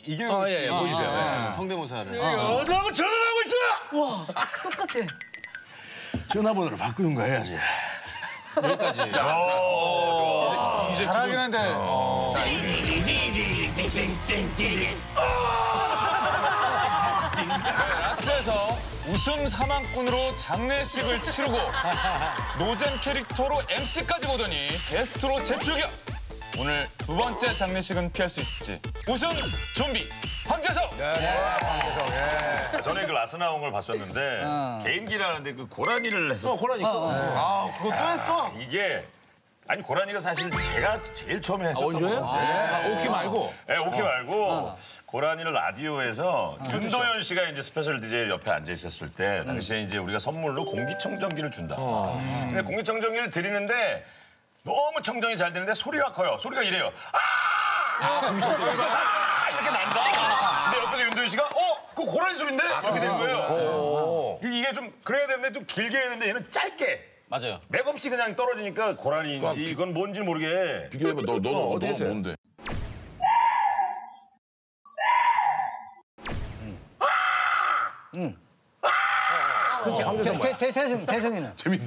이게 예, 보여주세요. 성대모사를. 어디라고 전화를 하고 있어? 와, 똑같아. 전화번호를 바꾸는 거 해야지. 여기까지. 잘하긴 한데. 라스에서 웃음 사망꾼으로 장례식을 치르고 노잼 캐릭터로 MC까지 보더니 게스트로 재출격. 오늘 두 번째 장례식은 피할 수 있을지. 웃음 좀비 황재성. 전에 그 라스 나온 걸 봤었는데 개인기를 하는데 그 고라니를 했었어. 고라니. 아, 그거 또 했어? 이게 아니 고라니가 사실 제가 제일 처음에 했었던 원조예요? 건데. 오키 말고. 네, 오키 말고 고라니를 라디오에서 윤도현 씨가 이제 스페셜 DJ 옆에 앉아 있었을 때 당시에 이제 우리가 선물로 공기청정기를 준다. 근데 공기청정기를 드리는데 너무 청정이 잘 되는데 소리가 커요. 소리가 이래요. 이렇게 난다. 근데 옆에서 윤도현 씨가 그거 고라니 소리인데? 이렇게 된 거예요. 이게 좀 그래야 되는데 좀 길게 해야 되는데 얘는 짧게. 맞아요. 맥없이 그냥 떨어지니까 고라니인지 이건 뭔지 모르게. 비교해봐. 너는 어디 했어요? 뭔데? 그렇지. 재성이는. 재밌네.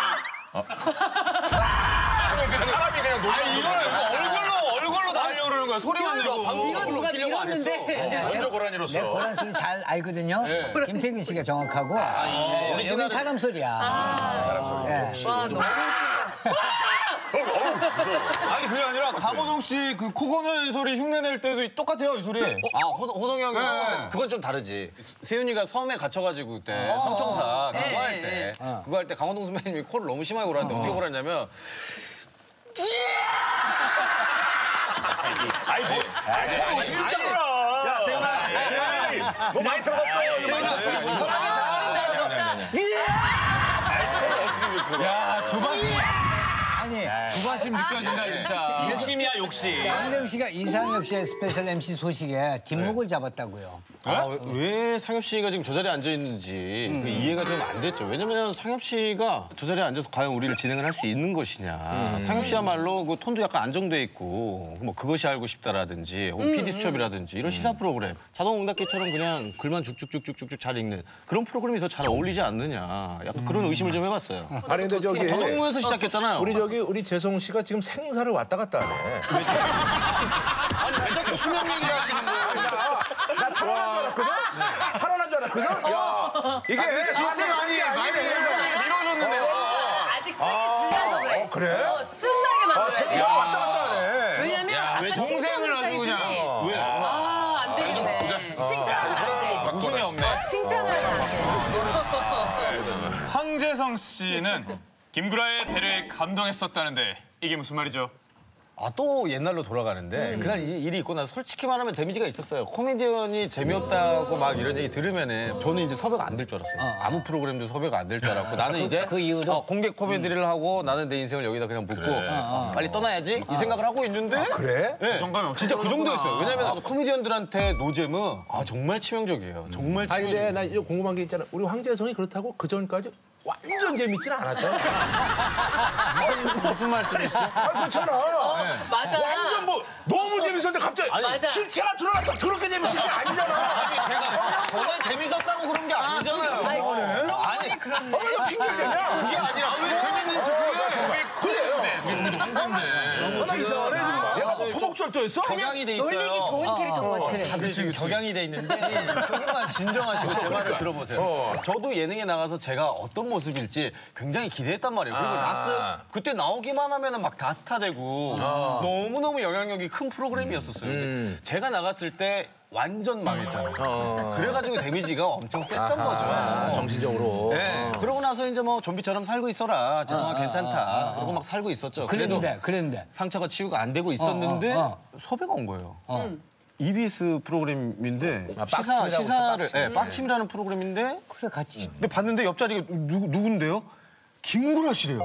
사람이 그냥 놀라. 얼굴로 달려고 그러는 거야. 소리만 내고. 이건 누가 밀었는데. 먼저 고라니로서. 내 고란 소리 잘 알거든요. 김태균 씨가 정확하고. 여기 사람 소리야. 와, 너무 아니 그게 아니라 강호동 씨 그 코 고는 소리 흉내 낼 때도 똑같아요 이 소리. 호동이 형이 네. 그건 좀 다르지. 세윤이가 섬에 갇혀가지고 그때 성청사 그거 할 때 그거 할 때 강호동 선배님이 코를 너무 심하게 골았는데 어떻게 골았냐면 진짜 몰라. 야, 세훈아. 너 많이 들어봤어. 야 조바심 느껴진다 진짜. 욕심이야 욕심. 황정 씨가 이상엽 씨의 스페셜 MC 소식에 뒷목을 잡았다고요. 왜 상엽 씨가 지금 저 자리에 앉아 있는지 그 이해가 좀 안 됐죠. 왜냐면 상엽 씨가 저 자리에 앉아서 과연 우리를 진행을 할 수 있는 것이냐. 상엽 씨야말로 그 톤도 약간 안정돼 있고 뭐 그것이 알고 싶다라든지 혹은 PD 수첩이라든지 이런 시사 프로그램 자동응답기처럼 그냥 글만 쭉쭉쭉쭉쭉 잘 읽는 그런 프로그램이 더 잘 어울리지 않느냐. 약간 그런 의심을 좀 해봤어요. 아니 근데 저기 더동무에서 시작했잖아요. 우리 재성 씨가 지금 생사를 왔다 갔다 하네. 아니 왜 자꾸 수명 얘기를 하시는 거예요? 나 살아난 줄 알았거든? 살아난 줄 알았거든? 야, 이게 진짜 많이 밀어줬는데요. 아직 쓰기 불려서 그래. 그래? 쓴다게 만들어야 돼. 생사를 왔다 갔다 하네. 왜냐면 아까 동생을 아주 그냥. 안 되겠네. 칭찬하면 안 돼. 웃음이 없네. 칭찬을 하면 안 돼. 황재성 씨는 김구라의 배려에 감동했었다는데 이게 무슨 말이죠? 또 옛날로 돌아가는데 그날 이 일이 있고 나서 솔직히 말하면 데미지가 있었어요. 코미디언이 재미없다고 막 이런 얘기 들으면은 저는 이제 섭외가 안 될 줄 알았어요. 아무 프로그램도 섭외가 안 될 줄 알았고 나는 이제 그 이유도? 공개 코미디를 하고 나는 내 인생을 여기다 그냥 묻고 빨리 떠나야지 이 생각을 하고 있는데 그래? 네, 정감이 진짜 그 정도였어요. 왜냐면 코미디언들한테 노잼은 정말 치명적이에요. 정말 아니 치명적이에요. 근데 나 이제 궁금한 게 있잖아. 우리 황재성이 그렇다고 그 전까지 완전 재밌진 않았잖아. 무슨 말씀이시죠? 그렇잖아. 맞아. 완전 뭐 너무 재밌었는데 갑자기 맞아. 실체가 드러났다. 그렇게 재밌는 게 아니잖아. 아니 제가 저는 재밌었다고 그런 게 아니잖아요. 아니, 그렇네. 왜 핑계를 대냐? 그게 아니라 왜 재밌는 척해? 그래요. 나 이상하네 지금. 내가 뭐 토목절도였어? 격양이 돼 있어요. 놀리기 좋은 캐릭터인 거지. 다들 지금 격양이 돼 있는데 조금만 진정하시고 제 말을 들어보세요. 저도 예능에 나가서 제가 어떤 모습일지 굉장히 기대했단 말이에요. 그리고 나스 그때 나오기만 하면은 막 다 스타 되고 너무너무 영향력이 큰 프로그램이었었어요. 근데 제가 나갔을 때 완전 망했잖아요. 그래가지고 데미지가 엄청 셌던 거죠. 정신적으로. 네. 그러고 나서 이제 뭐 좀비처럼 살고 있어라. 재성아 괜찮다. 그러고 막 살고 있었죠. 그랬는데. 상처가 치유가 안 되고 있었는데 섭외가 온 거예요. EBS 프로그램인데 시사를 빡침이라는 프로그램인데 그래 같이. 근데 봤는데 옆자리가 누군데요? 김구라 씨래요.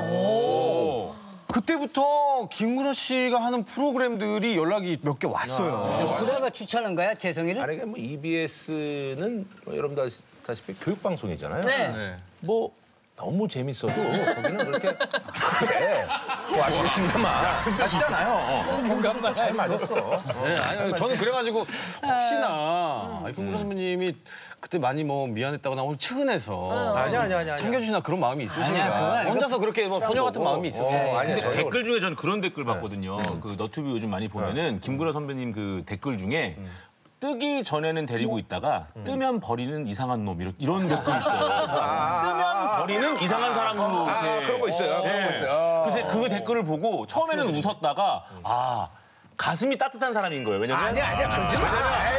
그때부터 김구라 씨가 하는 프로그램들이 연락이 몇 개 왔어요. 구라가 추천한 거야 재성이를? 아니 뭐 EBS는 여러분 다 아시다시피 교육방송이잖아요. 네. 뭐 너무 재밌어도 거기는 그렇게 뭐 아시겠습니다만 하시잖아요. 잘 맞았어. 네, 아니, 저는 그래가지고 혹시나 이풍구 선배님이 그때 많이 뭐 미안했다거나 오늘 측은해서 아니야. 챙겨주시나 그런 마음이 아니야, 그건 있으신가? 아니고. 혼자서 그렇게 뭐 소녀 같은 마음이 있었어요. 아니야. 근데 댓글 중에 저는 그런 댓글 봤거든요. 그 너튜브 요즘 많이 보면은 김구라 선배님 그 댓글 중에 뜨기 전에는 데리고 있다가 뜨면 버리는 이상한 놈 이런 댓글이 있어요. 뜨면 버리는 이상한 사람으로 이렇게. 그런 거 있어요. 그런 거 있어요. 그래서 그 댓글을 보고 처음에는 웃었다가 가슴이 따뜻한 사람인 거예요. 왜냐면 아니야. 그러지 마.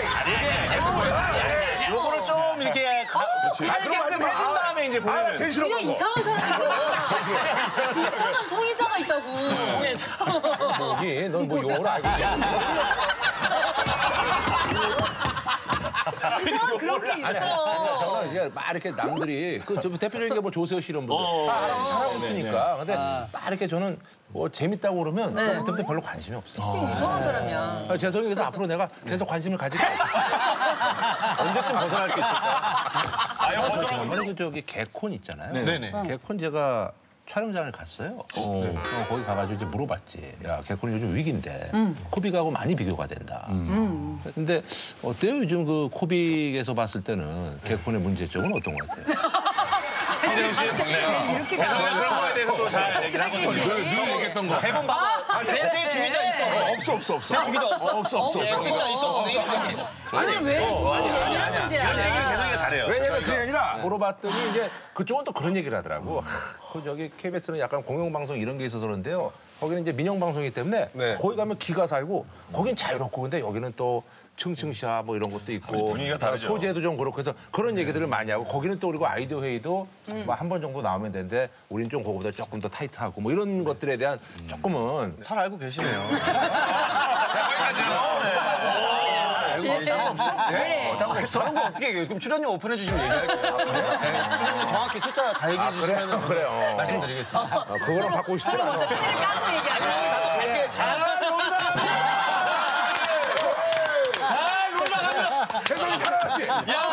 요거를 좀 이렇게 살게끔 해준 다음에 이제 보면 제일 싫어. 그냥 이상한 사람이야. 이상한 성의자가 있다고. 여기 넌 뭐 용어를 알고 있냐? 이상한 그런 게 있어. 저는 이게 막 이렇게 남들이 좀 대표적인 게 뭐 조세호 씨 이런 분들 다 잘하고 있으니까. 근데 막 이렇게 저는 뭐 재밌다고 그러면 그때부터 별로 관심이 없어. 이상한 사람이야. 재성이 그래서 앞으로 내가 계속 관심을 가지고 언제쯤 벗어날 수 있을까? 이번에 저기 개콘 있잖아요. 네네. 개콘 제가 촬영장을 갔어요. 거기 가가지고 이제 물어봤지. 야, 개콘이 요즘 위기인데 코빅하고 많이 비교가 된다. 근데 어때요? 요즘 그 코빅에서 봤을 때는 개콘의 문제점은 어떤 것 같아요? 이렇게 가. 그런 거에 대해서 또 잘 얘기를 하거든요. 늘 얘기했던 거. 대본 봐봐. 제 주기자 있어. 없어. 제 주기자 없어. 숫자 있어. 이걸 왜 예민한 문제야. 재성이가 잘해요. 왜냐면 그게 아니라 물어봤더니 이제 그쪽은 또 그런 얘기를 하더라고. 그 저기 KBS는 약간 공영방송 이런 게 있어서 그런데요. 거기는 이제 민영방송이기 때문에 거기 가면 기가 살고 거긴 자유롭고 근데 여기는 또 층층샤 뭐 이런 것도 있고 분위기가 다르죠. 소재도 좀 그렇고 해서 그런 얘기들을 많이 하고 거기는 또 그리고 아이디어 회의도 뭐 한 번 정도 나오면 되는데 우리는 좀 그거보다 조금 더 타이트하고 뭐 이런 것들에 대한 조금은 잘 알고 계시네요. 그런 거 어떻게 얘기해요? 그럼 출연료 오픈해 주시면 얘기할게요. 출연료 정확히 숫자 다 얘기해 주시면 그래요. 말씀드리겠습니다. 그거는 받고 싶지 저는 않아. 먼저 팬을 까고 얘기하는 재성이 살아났지?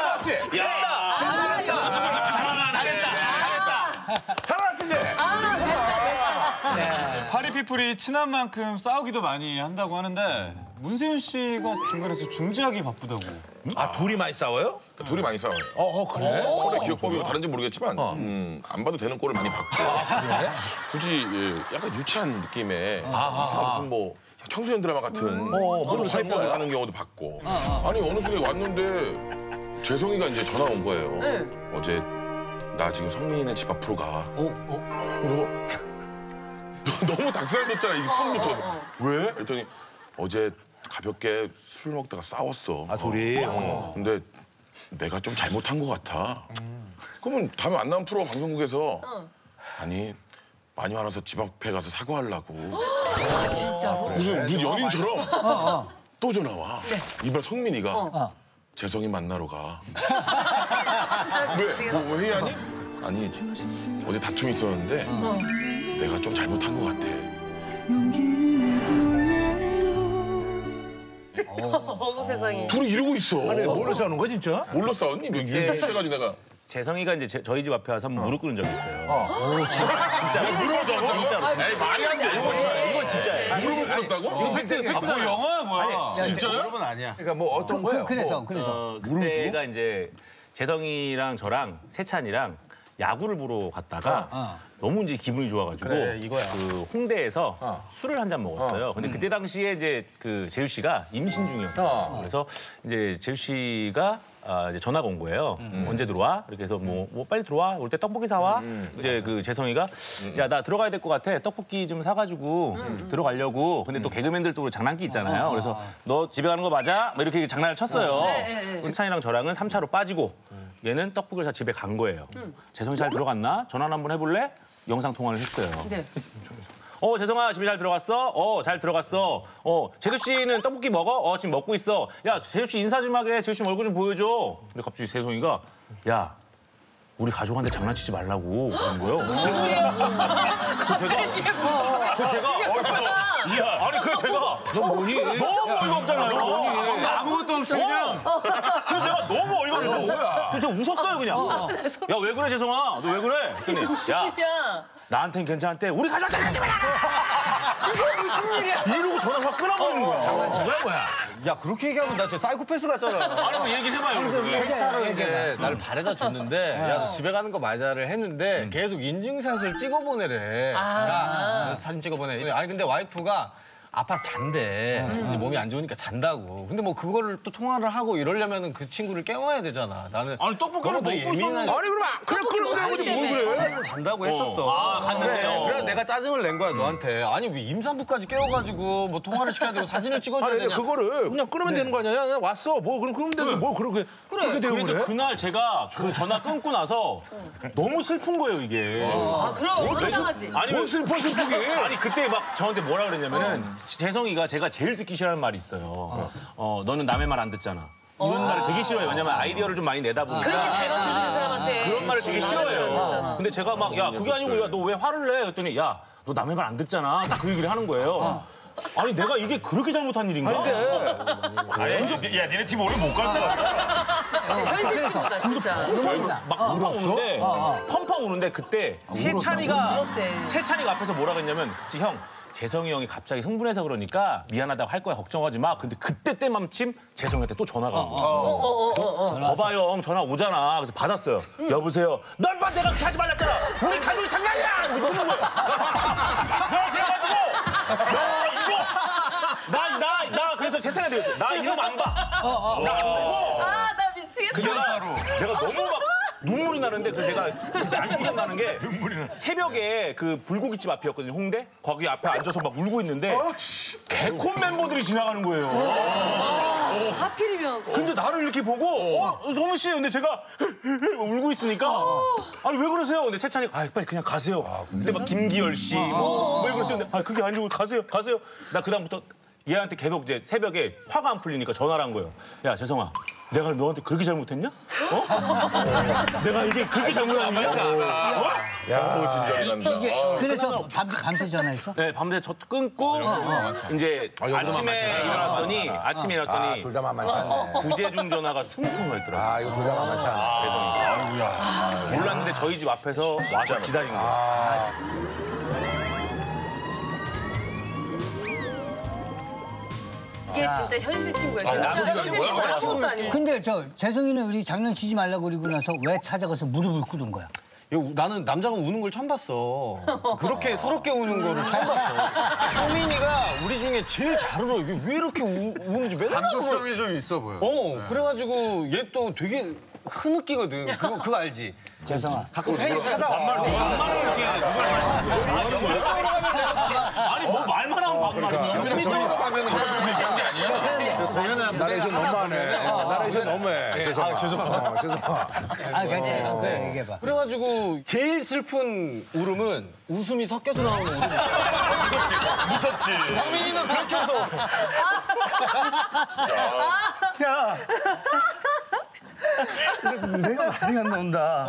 살아났지 이제? 파리피플이 친한 만큼 싸우기도 많이 한다고 하는데 문세윤 씨가 중간에서 중재하기 바쁘다고. 아 둘이 많이 싸워요? 둘이 많이 싸워요. 그래? 서로의 기억법이 다른지 모르겠지만 안 봐도 되는 꼴을 많이 받고 굳이 약간 유치한 느낌의 무슨 뭐 청소년 드라마 같은 그런 사이법을 하는 경우도 봤고 아니 어느 순간에 왔는데 재성이가 이제 전화 온 거예요. 어제 나 지금 성민이네 집 앞으로 가. 너 너무 닭살 돋잖아 이 폰부터. 왜? 그랬더니 어제 가볍게 술 먹다가 싸웠어. 아 둘이? 근데 내가 좀 잘못한 것 같아. 그러면 다음에 안 나온 프로 방송국에서 아니 많이 화나서 집 앞에 가서 사과하려고. 아 진짜로? 무슨 연인처럼 또 전화 와. 이번 성민이가 재성이 만나러 가. 왜? 뭐 회의하니? 아니 어제 다툼이 있었는데 내가 좀 잘못한 것 같아. 어머 세상에. 둘이 이러고 있어. 뭘로 싸우는 거야 진짜? 뭘로 싸웠니? 유치해가지고 내가. 재성이가 이제 저희 집 앞에 와서 한번 무릎 꿇은 적이 있어요. 진짜. 무릎을 진짜로. 에이 말이 안 돼. 이건 진짜예요. 무릎을 꿇었다고? 뭐 영화야 뭐야? 진짜요? 아니야. 그러니까 뭐 어떤 거야? 그래서 그때가 이제 재성이랑 저랑 세찬이랑 야구를 보러 갔다가 너무 이제 기분이 좋아가지고 그 홍대에서 술을 한 잔 먹었어요. 근데 그때 당시에 이제 그 재유 씨가 임신 중이었어요. 그래서 이제 재유 씨가 이제 전화가 온 거예요. 언제 들어와? 이렇게 해서 뭐 빨리 들어와. 올 때 떡볶이 사와. 이제 그 재성이가 야 나 들어가야 될 것 같아. 떡볶이 좀 사가지고 들어가려고. 근데 또 개그맨들 또 장난기 있잖아요. 그래서 너 집에 가는 거 맞아? 뭐 이렇게 장난을 쳤어요. 세찬이랑 저랑은 3차로 빠지고 얘는 떡볶이를 사 집에 간 거예요. 재성이 잘 들어갔나? 전화 한번 해볼래? 영상 통화를 했어요. 네. 재성아 집에 잘 들어갔어? 잘 들어갔어. 재수 씨는 떡볶이 먹어? 지금 먹고 있어. 야 재수 씨 인사 좀 하게. 재수 씨 얼굴 좀 보여줘. 근데 갑자기 세성이가 야 우리 가족한테 장난치지 말라고 그런 거예요. 제가 아니 그 제가 너 뭐니? 너무 어이가 없잖아요. 아무것도 것도 없이 그냥. 그래서 내가 너무 어이가 없어서 그래서 제가 웃었어요 그냥. 야 왜 그래 재성아 너 왜 그래? 그랬더니 야 야, 나한텐 괜찮은데 우리 가족 장난치지 마라. 이게 무슨 일이야? 이러고 전화 확 끊어버리는 거야. 장난치는 거야. 야 그렇게 얘기하면 나 진짜 사이코패스 같잖아. 아니 뭐 얘기를 해봐요. 텍스타로 이제 나를 바래다 줬는데 야 너 집에 가는 거 맞아를 했는데 계속 인증샷을 찍어 보내래. 야 사진 찍어 보내. 아니 근데 와이프가 아파서 잔대. 이제 몸이 안 좋으니까 잔다고. 근데 뭐 그거를 또 통화를 하고 이러려면은 그 친구를 깨워야 되잖아. 나는 아니 떡볶이를 먹고 있었는데. 아니 그럼 그냥 끌고 가는데 뭘 그래? 그래? 잔다고 했었어. 아 갔는데요. 그래서 내가 짜증을 낸 거야 너한테. 아니 왜 임산부까지 깨워가지고 뭐 통화를 시켜야 되고 사진을 찍어줘야 아니 되냐. 근데 그거를 그냥 끊으면 되는 거 아니야? 야, 왔어. 뭐 그럼 끊으면 되는데 뭘 그렇게 되고 그래서 그래? 그날 제가 그 전화 끊고 나서 너무 슬픈 거예요 이게. 아, 그럼 이상하지. 아니 뭘 슬프게? 아니 그때 막 저한테 뭐라 그랬냐면은 재성이가 제가 제일 듣기 싫어하는 말이 있어요. 너는 남의 말 안 듣잖아. 이런 말을 되게 싫어해요. 왜냐면 아이디어를 좀 많이 내다 보니까. 그렇게 잘 맞춰주는 사람한테 그런 말을 되게 싫어해요. 듣잖아. 근데 제가 막 야 그게 아니고 야 너 왜 화를 내? 그랬더니 야 너 남의 말 안 듣잖아. 딱 그 얘기를 하는 거예요. 아니 내가 이게 그렇게 잘못한 일인가? 야 니네 팀 오늘 못 갈 거야. 현실적이다 진짜. 눈물이나. 막 펑펑 우는데 펑펑 우는데 그때 세찬이가 앞에서 뭐라 그랬냐면 형 재성이 형이 갑자기 흥분해서 그러니까 미안하다고 할 거야 걱정하지 마. 근데 그때 때맘침 재성이한테 또 전화가 온 거야. 거봐요 형 전화 오잖아. 그래서 받았어요. 여보세요. 널 봐 내가 그렇게 하지 말랬잖아. 우리 가족이 장난이야. 이러고 끊는 거야. 그래가지고 나 그래서 재성이한테 그랬어. 나 이러면 안 봐. 나 안 보고. 아, 나 미치겠다. 내가 너무 막 눈물이 나는데 그 제가 그때 아직도 기억나는 게 새벽에 그 불고기집 앞이었거든요 홍대 거기 앞에 앉아서 막 울고 있는데 개콘 멤버들이 지나가는 거예요. 하필이면. 근데 나를 이렇게 보고 소문 씨 근데 제가 울고 있으니까 아니 왜 그러세요? 근데 세찬이 빨리 그냥 가세요. 그때 막 김기열 씨 왜 그러세요? 근데 그게 아니고 가세요. 나 그다음부터 얘한테 계속 이제 새벽에 화가 안 풀리니까 전화를 한 거예요. 야 재성아 내가 너한테 그렇게 잘못했냐? 내가 이게 그렇게 잘못한 일이야? 야, 진짜 난다. 그래서 밤새 전화했어? 네, 밤새 저 끊고 이제 아침에 일어났더니 둘 다 만만치 않네. 구제중 전화가 20통을 있더라고요. 아 이거 둘 다 만만치 않네. 몰랐는데 저희 집 앞에서 와서 기다린 거예요. 이게 진짜 현실 친구야. 진짜 현실 친구 아무것도 아니고. 근데 재성이는 우리 장난치지 말라고 그러고 나서 왜 찾아가서 무릎을 꿇은 거야? 나는 남자가 우는 걸 처음 봤어. 그렇게 서럽게 우는 거를 처음 봤어. 성민이가 우리 중에 제일 잘 울어. 이게 왜 이렇게 우는지 맨날 감수성이 좀 있어 보여. 그래가지고 얘 또 되게 흐느끼거든. 그거 알지? 재성아. 가끔 팬이 찾아와. 반말을 이렇게 아니 뭐 말만 하면 반말이야. 이쪽으로 가면 공연은 나레이션 너무하네. 나레이션 너무해. 죄송합니다. 아, 괜찮아. 그래, 얘기해봐. 그래가지고 제일 슬픈 울음은 웃음이 섞여서 나오는 울음. 무섭지. 성민이는 그렇게 웃어. 야, 내가 많이 안 나온다.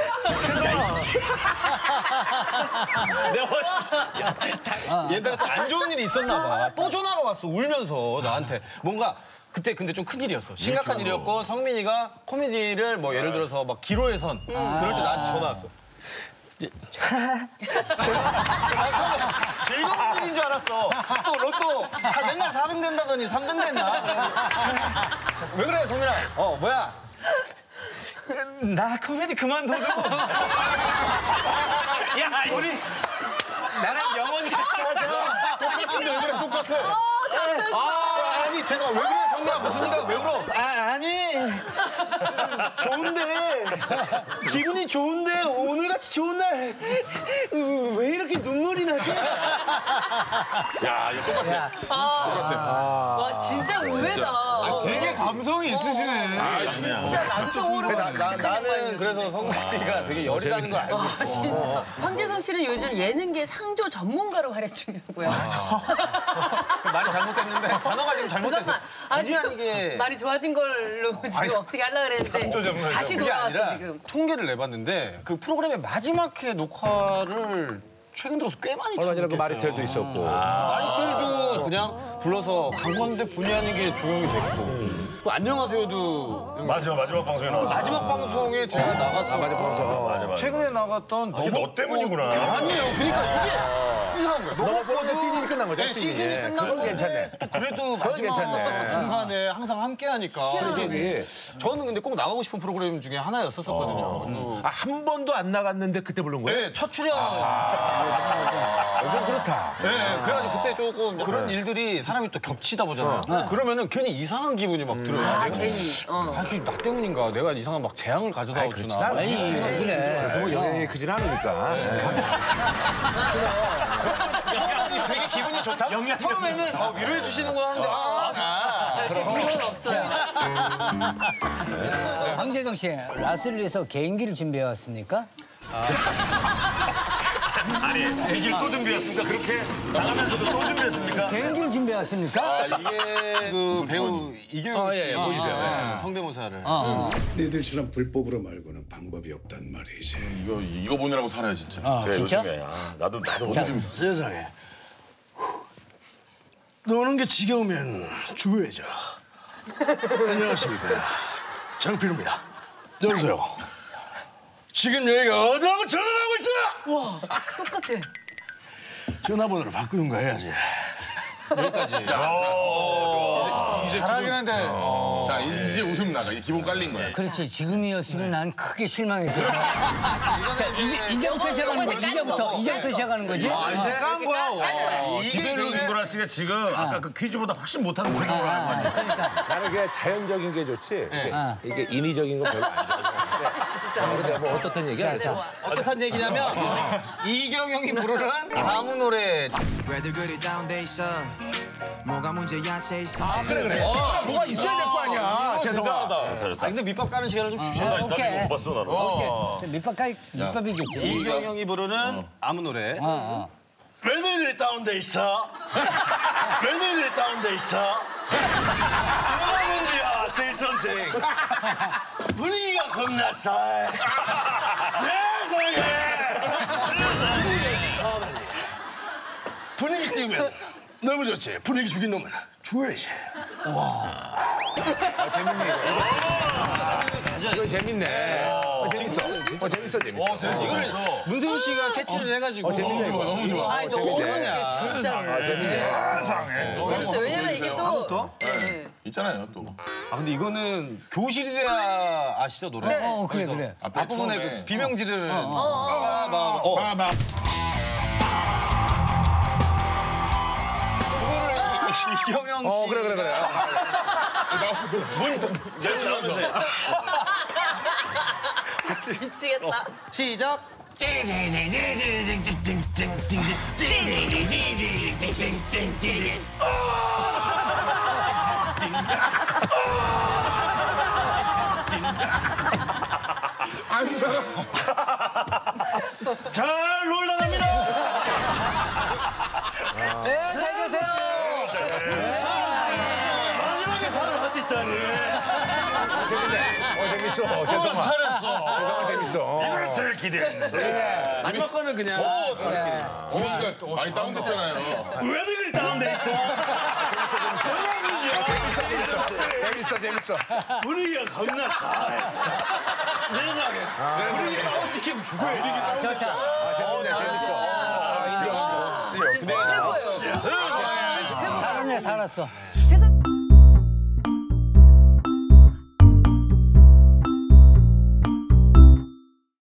얘들아 또 안 좋은 일이 있었나 봐. 또 전화가 왔어 울면서 나한테. 뭔가 그때 근데 좀 큰일이었어. 심각한 일이었고 성민이가 코미디를 뭐 예를 들어서 막 기로에 선 그럴 때 나한테 전화 왔어. 즐거운 일인 줄 알았어. 또 로또 맨날 4등 된다더니 3등 됐나? 왜 그래 성민아? 뭐야? 나 코미디 그만둬도 야 우리 나랑 영원히 같이 하자. 똑같은데 왜 그래, 똑같아. 아니 죄송합니다. 왜 그래 성민아 무슨 일이야 왜 울어? 아니 좋은데 기분이 좋은데 오늘같이 좋은 날 왜 이렇게 눈물이 나지? 야, 이거 똑같아. 와, 진짜 의외다. 되게 감성이 있으시네. 진짜 남성 호르몬. 나는 그래서 성민이가 되게 열이 나는 걸 알고 있어. 아, 진짜. 황재성 씨는 요즘 예능계 상조 전문가로 활약 중이라고요. 말이 잘못됐는데 단어가 지금 잘못됐어. 잠깐만. 아, 본의 지금 아니게 말이 좋아진 걸로 지금 어떻게 하려고 그랬는데 다시 그게 돌아왔어 아니라 지금. 통계를 내봤는데 그 프로그램의 마지막 회 녹화를 최근 들어서 꽤 많이 얼마 전에 그 참겠어요. 마리텔도 있었고. 마리텔도 그냥 불러서 간 건데 본의 아니게 조용히 됐고 또 안녕하세요도 맞아, 마지막 방송에 나왔어. 마지막 방송에 제가 나갔어. 맞아, 방송. 맞아. 최근에 나갔던 이게 너 때문이구나. 아니에요. 그러니까 이게 이상한 거야. 너무 뻔해 시즌이 끝난 거죠? 네, 시즌이 끝난 그건 건데 괜찮네. 그래도 그건 마지막 괜찮네. 순간에 항상 함께 하니까 이게 저는 근데 꼭 나가고 싶은 프로그램 중에 하나였었거든요. 아, 한 번도 안 나갔는데 그때 부른 거예요? 네, 첫 출연. 이건 그렇다. 네, 그래가지고 그때 조금 그런 일들이 사람이 또 겹치다 보잖아요. 그러면은 괜히 이상한 기분이 막 들어요. 괜히. 그게 나 때문인가? 내가 이상한 막 재앙을 가져다 주나? 아니 그래. 그뭐 영향이 크진 않으니까. 처음에는 되게 기분이 좋다? 처음에는 위로해 주시는 거 하는데 절대 미련 없어요. 황재정 씨, 라스를 위해서 개인기를 준비해 왔습니까? 아니, 얘기를 또 준비했습니까? 그렇게 나가면서도 또 준비했습니까? 개인기를 준비해 왔습니까? 이게 그 배우 이경영 씨 보여주세요. 성대모사를. 너희들처럼 불법으로 말고는 방법이 없단 말이지. 이거 보느라고 살아요 진짜. 그래, 진짜? 요즘에. 나도 오늘 좀 세상에. 노는 게 지겨우면 주의해줘. 안녕하십니까. 장필우입니다. 여보세요. 지금 여기가 어디라고 전화하고 있어? 와, 똑같아. 전화번호를 바꾸는 거 해야지. 잘하긴 한데. 자 이제 웃음 나가. 이제 기본 깔린 거야. 그렇지, 지금이었으면 난 크게 실망했어. 자, 이제부터 시작하는 거지. 이제부터 시작하는 거지. 이제 깐 거야. 이대로 김구라 씨가 지금 아까 그 퀴즈보다 훨씬 못하는 표정을 하는 거 아니야? 그러니까. 나는 그게 자연적인 게 좋지. 이게 인위적인 거 별로 안 좋아. 진짜. 뭐 어떻든 얘기야. 어떤 얘기냐면 이경영이 부르는 다음 노래. 왜들 그리 다운돼 있어 뭐가 문제야 say something 그래. 뭐가 있어야 될 거 아니야. 재성아. 근데 밑밥 까는 시간을 좀 주셔야 나 돼. 이거 못 봤어, 나는. 저 밑밥이겠지. 이경영이 부르는 아무 노래. 왜들 다운돼 있어? 왜들 다운돼 있어? 뭐가 문제야 say something. 분위기가 겁나 싸해. 세상에. 분위기가 싸하다니. 분위기 띄우면 너무 좋지. 분위기 죽인 놈은 죽어야지. 이거 재밌네. 재밌어. 이걸 문세윤 씨가 캐치를 해가지고. 재밌네. 너무 좋아. 아니, 너무 이게 진짜로. 재밌어요. 왜냐면 이게 또. 네. 있잖아요 또. 아 근데 이거는 교실이 돼야 아시죠 노래? 네. 그래. 앞부분에 처음에. 그 비명 지르는. 막. 이경영 씨. 그래. 미치겠다. 시작. 안 살았어. 잘 놀다 갑니다. 네, 잘 계세요. 마지막에 발을 헛디다니. 재밌어. 재성아. 재성아 재밌어. 이걸 제일 기대했는데. 마지막 거는 그냥. 고민 씨가 많이 다운됐잖아요. 왜들 그리 다운돼 있어? 재밌어. 분위기가 겁나 싸해. 세상에. 분위기 다운시키면 죽어야 돼. 좋다. 진짜 최고예요. 살았네, 살았어.